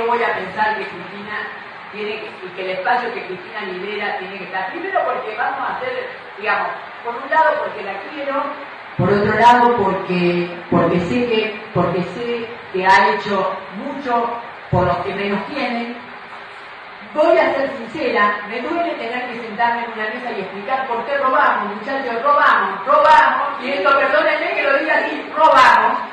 voy a pensar que Cristina tiene y que el espacio que Cristina lidera tiene que estar. Primero porque vamos a hacer, digamos, por un lado porque la quiero, por otro lado porque sé que ha hecho mucho por los que menos tienen. Voy a ser sincera, me duele tener que sentarme en una mesa y explicar por qué robamos, muchachos, robamos, y esto, perdónenme que lo diga así, robamos.